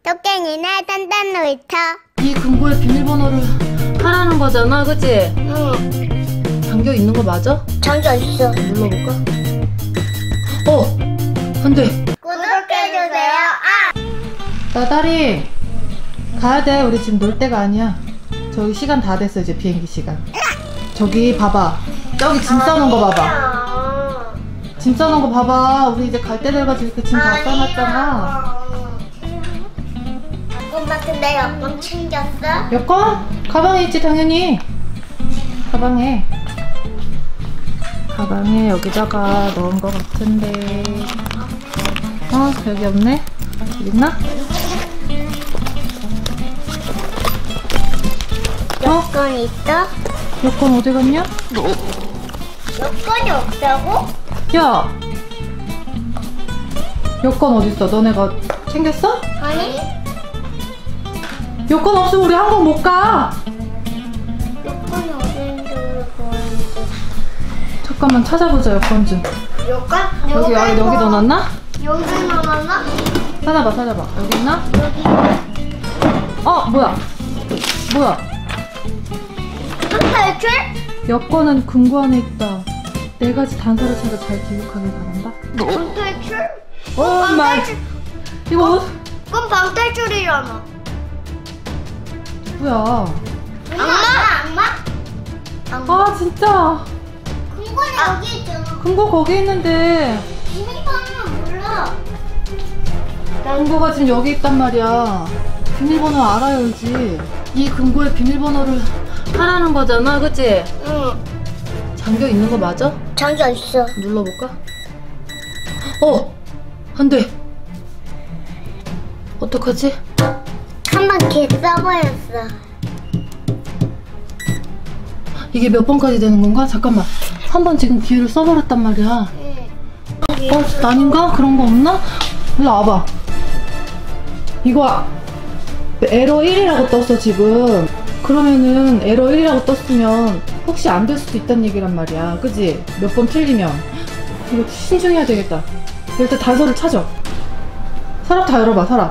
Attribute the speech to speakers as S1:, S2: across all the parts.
S1: 토깽이네 단단 놀이터.
S2: 이 금고의 비밀번호를 하라는 거잖아, 그치?
S1: 응.
S2: 잠겨 있는 거 맞아?
S1: 잠겨 있어.
S2: 눌러볼까? 안 돼.
S1: 구독해주세요.
S2: 나다리 가야 돼. 우리 지금 놀 때가 아니야. 저기 시간 다 됐어. 이제 비행기 시간. 저기 봐봐. 저기 짐 싸놓은 거 봐봐. 짐 싸놓은 거 봐봐. 우리 이제 갈 때 돼가지고 이렇게 짐 다 싸놨잖아.
S1: 엄마 근데 여권 챙겼어?
S2: 여권? 가방에 있지 당연히. 가방에 여기다가 넣은 거 같은데. 여기 없네. 여기 있나?
S1: 여권 있어?
S2: 여권 어디 갔냐?
S1: 여권이 없다고?
S2: 야! 여권 어딨어? 너네가 챙겼어?
S1: 아니.
S2: 여권 없으면 우리 한국 못 가!
S1: 여권이 어딘지 모르겠는데.
S2: 잠깐만 찾아보자, 여권 좀.
S1: 여권?
S2: 여기 넣어놨나?
S1: 여기 넣어놨나?
S2: 찾아봐. 여기 있나?
S1: 여기.
S2: 뭐야?
S1: 탈출?
S2: 여권은 금고 안에 있다. 4가지 단서를 찾아 잘 기억하길 바란다.
S1: 방탈출?
S2: 마이. 이거
S1: 그건 방탈출이잖아.
S2: 뭐야?
S1: 악마?
S2: 진짜.
S1: 금고는 여기 있잖아.
S2: 금고 거기 있는데
S1: 비밀번호는 몰라.
S2: 금고가 지금 여기 있단 말이야. 비밀번호 알아야지. 이 금고의 비밀번호를 하라는 거잖아, 그치?
S1: 응.
S2: 잠겨 있는 거 맞아?
S1: 잠겨 있어.
S2: 눌러볼까? 안 돼. 어떡하지?
S1: 한번 개 써버렸어.
S2: 이게 몇 번까지 되는 건가? 잠깐만. 한 번 지금 기회를 써버렸단 말이야.
S1: 응.
S2: 난인가? 그런 거 없나? 일로 와봐. 이거 에러 1이라고 떴어 지금. 그러면은 에러 1이라고 떴으면 혹시 안 될 수도 있다는 얘기란 말이야. 그지? 몇 번 틀리면. 이거 신중해야 되겠다. 일단 단서를 찾아. 서랍 다 열어봐. 서랍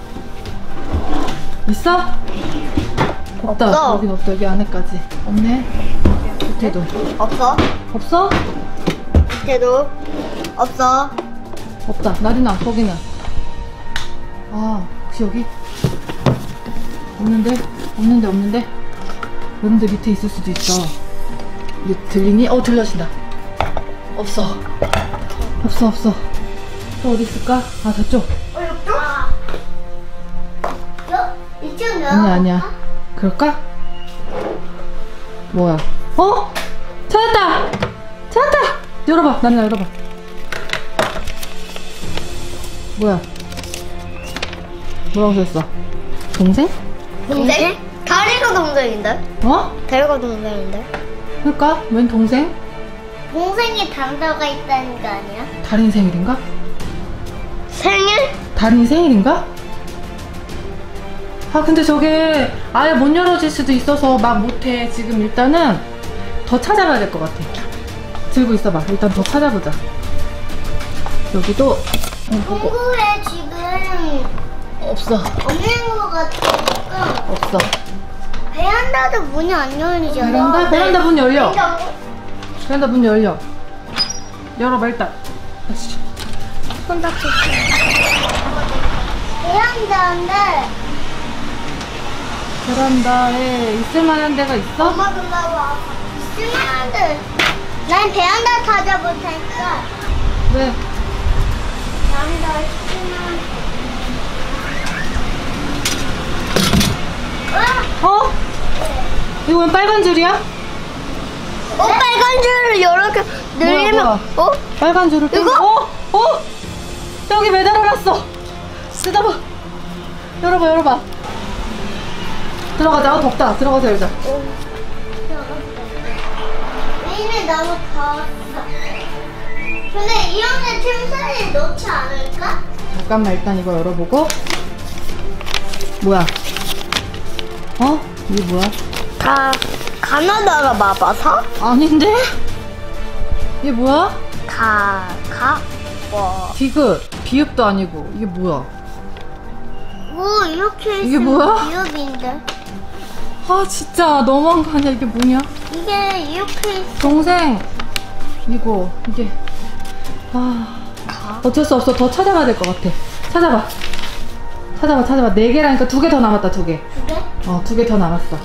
S2: 있어? 없다.
S1: 없어.
S2: 여긴 없다. 여기 안에까지 없네. 밑에도
S1: 없어.
S2: 없어?
S1: 밑에도 없어.
S2: 없다. 나리나 거기는. 혹시 여기? 없는데 밑에 있을 수도 있어. 이게 들리니? 들려진다. 없어. 또 어디 있을까? 저쪽.
S1: 이쪽은
S2: 아니야. 그럴까? 뭐야? 찾았다. 열어봐. 나리나 열어봐. 뭐야? 뭐라고 써있어? 동생?
S1: 동생? 다리가 동생인데? 다리가 동생인데?
S2: 그럴까? 웬 동생?
S1: 동생이 단서가 있다는 거 아니야?
S2: 달인 생일인가?
S1: 생일?
S2: 달인 생일인가? 근데 저게 아예 못 열어질 수도 있어서 막 못해. 지금 일단은 더 찾아봐야 될 것 같아. 들고 있어봐. 일단 더 찾아보자. 여기도
S1: 동굴에 지금
S2: 없어.
S1: 없는 거 같으니까
S2: 없어.
S1: 베란다도 문이 안 열리잖아.
S2: 베란다 문 열려. 베란다 문 열려. 열어봐 일단.
S1: 손 다쳤어.
S2: 베란다에 있을 만한 데가 있어?
S1: 엄마 근데 와. 있으면 난 베란다 찾아볼 테니까.
S2: 왜?
S1: 베란다 있으면.
S2: 이거 웬 빨간 줄이야?
S1: 빨간 줄을 이렇게 늘리면
S2: 뭐야? 빨간 줄을
S1: 이거?
S2: 저기 매달아놨어. 뜯어봐. 열어봐. 들어가자. 덥다. 들어가서 열자.
S1: 얘네 너무 더웠어. 근데 이 안에 틈새를 넣지 않을까?
S2: 잠깐만 일단 이거 열어보고. 뭐야? 이게 뭐야?
S1: 다 가나다라 마바사?
S2: 아닌데? 이게 뭐야?
S1: 뭐.
S2: 디귿. 비읍도 아니고 이게 뭐야?
S1: 오, 이렇게
S2: 이게 뭐야?
S1: 기억인데.
S2: 아 진짜 너무한 거 아니야? 이게 뭐냐?
S1: 이게 이렇게
S2: 동생 이게 어쩔 수 없어. 더 찾아봐야 될 것 같아. 찾아봐. 4개라니까 2개 더 남았다. 2개.
S1: 두 개?
S2: 2개 더 남았어.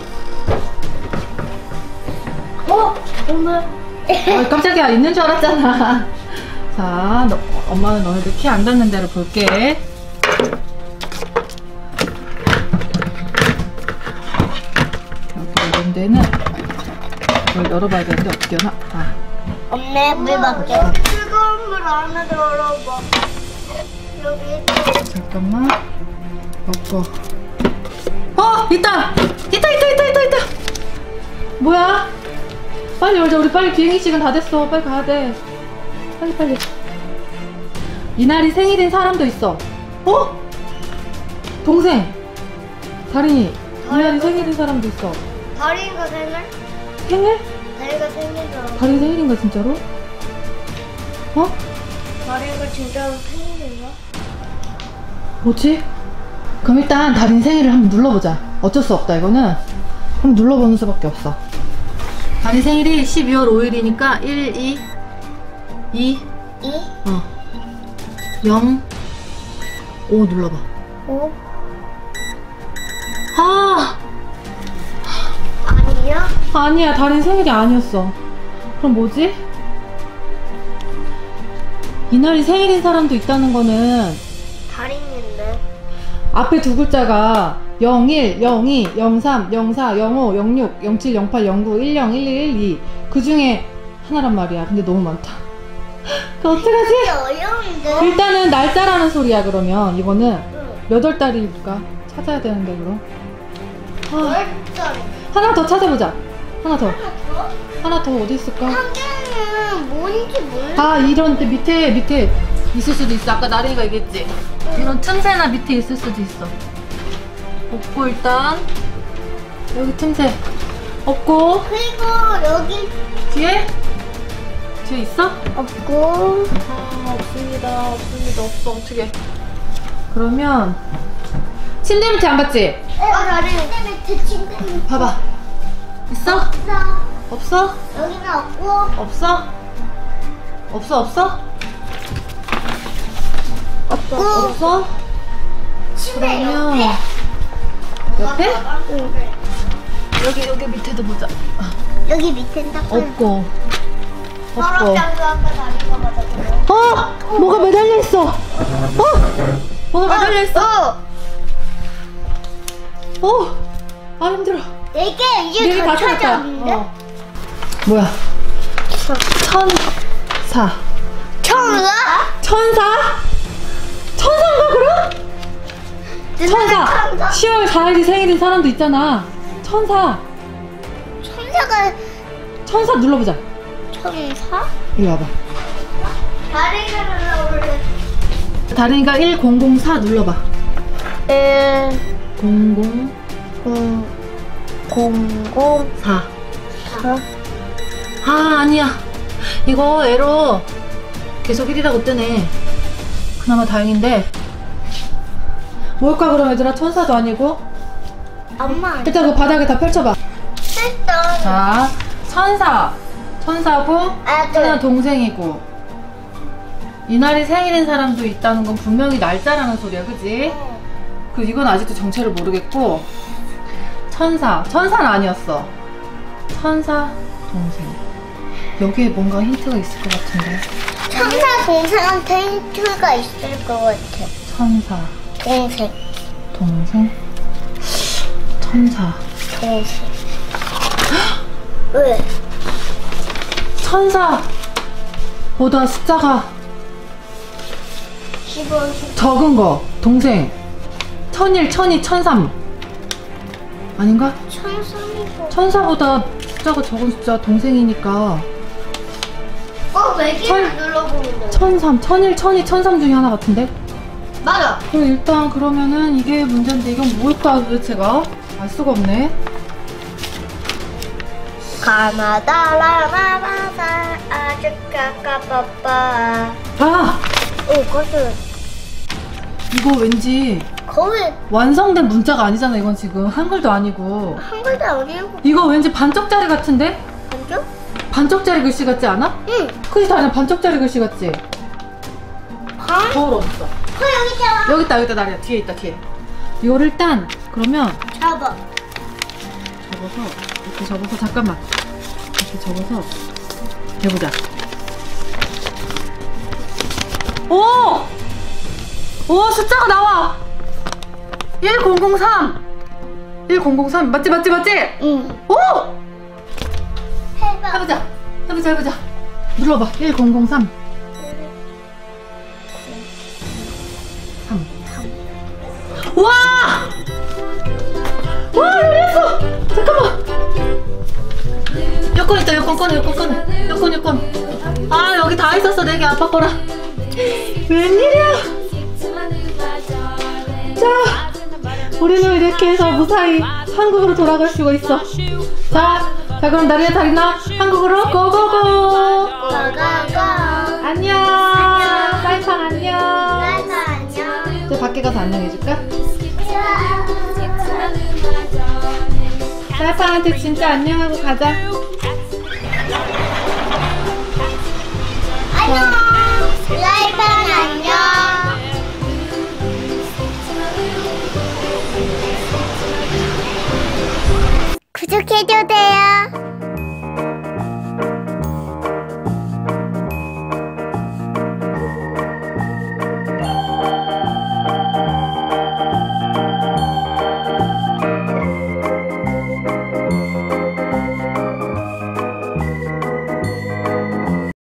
S1: 정말.
S2: 깜짝이야. 있는 줄 알았잖아. 자, 엄마는 너네들 키 안 닿는 대로 볼게. 여기 이런 데는 이걸 열어봐야 되는데 어떻게 하나?
S1: 없네, 물밖에. 뜨거운 물 안에 열어봐. 여기.
S2: 잠깐만. 먹고. 있다! 뭐야? 빨리 열자. 우리 빨리 비행기 시간 다 됐어. 빨리 가야 돼. 빨리. 이날이 생일인 사람도 있어. 동생. 다린이. 이날이 생일인 사람도 있어.
S1: 다리가 생일?
S2: 생일?
S1: 다리가 생일이잖아.
S2: 다린이 생일인가 진짜로?
S1: 다리가 진짜로 생일인가?
S2: 뭐지? 그럼 일단 다린 생일을 한번 눌러보자. 어쩔 수 없다 이거는. 한번 눌러보는 수밖에 없어. 다린 생일이 12월 5일이니까 1, 2, 0, 5 눌러봐.
S1: 5? 아니야?
S2: 아니야, 다린 생일이 아니었어. 그럼 뭐지? 이날이 생일인 사람도 있다는 거는
S1: 다린인데.
S2: 앞에 2 글자가 01, 02, 03, 04, 05, 06, 07, 08, 09, 10, 11, 12. 그 중에 하나란 말이야. 근데 너무 많다. 그 어떡하지?
S1: 이게 어려운데?
S2: 일단은 날짜라는 소리야. 그러면 이거는 몇 월 달일까? 찾아야 되는데 그럼. 하나 더 찾아보자. 하나 더 어디 있을까?
S1: 한 개는 뭔지 몰라.
S2: 이런 데 밑에 있을 수도 있어. 아까 나린이가 얘기했지? 이런 틈새나 밑에 있을 수도 있어. 없고 일단 여기 틈새 없고.
S1: 그리고 여기
S2: 뒤에 있어?
S1: 없고.
S2: 없습니다. 없어. 어떻게? 그러면 침대 밑에 안 봤지?
S1: 다리 밑에 침대 밑에
S2: 봐봐. 있어? 없어?
S1: 여기는 없고.
S2: 없어? 없어?
S1: 침대
S2: 그러면 옆에?
S1: 응.
S2: 여기 밑에도 보자.
S1: 여기 밑엔 딱
S2: 없고.
S1: 서랍장도 아까 다리가 맞았거든.
S2: 뭐가 매달려 있어. 뭐가 매달려 있어. 힘들어.
S1: 이게
S2: 이게
S1: 이제
S2: 다
S1: 다
S2: 찾았다.
S1: 찾았는데?
S2: 뭐야? 천사. 천사인가 그럼? 천사. 10월 4일이 생일인 사람도 있잖아. 천사가 천사 눌러보자.
S1: 천사?
S2: 이리 와봐.
S1: 다리가 올라올래.
S2: 다른이가 1004 눌러봐. 00
S1: 004.
S2: 4. 아니야. 이거 에러 계속 1이라고 뜨네. 그나마 다행인데. 뭘까 그럼 얘들아? 천사도 아니고.
S1: 엄마.
S2: 일단 그 바닥에 다 펼쳐봐.
S1: 일단.
S2: 자, 천사고 하나 동생이고. 이날이 생일인 사람도 있다는 건 분명히 날짜라는 소리야, 그지? 이건 아직도 정체를 모르겠고. 천사는 아니었어. 천사 동생. 여기에 뭔가 힌트가 있을 것 같은데.
S1: 천사 동생한테 힌트가 있을 것 같아.
S2: 천사
S1: 동생.
S2: 천사.
S1: 왜?
S2: 천사보다 숫자가
S1: 10원.
S2: 적은 거. 동생. 1001, 1002, 1003 아닌가? 천사보다 숫자가 적은 숫자 동생이니까.
S1: 외계를 눌러보는 거.
S2: 1003, 1001, 1002, 1003 중에 하나 같은데?
S1: 맞아.
S2: 그럼 일단 그러면은 이게 문제인데 이건 뭘까 도대체가? 알 수가 없네.
S1: 가나다 라마마사 아주까까빠빠.
S2: 아!
S1: 거슬.
S2: 이거 왠지
S1: 거울
S2: 완성된 문자가 아니잖아. 이건 지금 한글도 아니고.
S1: 한글도 아니고
S2: 이거 왠지 반쪽짜리 같은데?
S1: 먼저?
S2: 반쪽짜리 글씨 같지 않아?
S1: 응.
S2: 그지 다리야, 반쪽짜리 글씨 같지?
S1: 반?
S2: 거울 어딨어?
S1: 여기 있잖아.
S2: 여기 있다 다리야. 뒤에 있다 뒤에. 이거를 일단 그러면
S1: 잡아.
S2: 접어서 이렇게 접어서 잠깐만 이렇게 접어서 해보자. 오! 오 숫자가 나와. 1003 1003 맞지?
S1: 응.
S2: 오!
S1: 해봐.
S2: 해보자 눌러봐. 1003 3 와! 와 열렸어! 잠깐만. 여권 있다. 여권 꺼내. 아 여기 다 있었어. 4개 아빠 거라. 웬일이야. 자 우리는 이렇게 해서 무사히 한국으로 돌아갈 수가 있어. 자 그럼 나리야 다리나 한국으로 고고고.
S1: 고고고.
S2: 안녕. 사이판 안녕.
S1: 안녕.
S2: 이제 밖에 가서 안녕해줄까? 사이판한테 진짜 안녕하고 가자.
S1: 안녕. 라이브 안녕.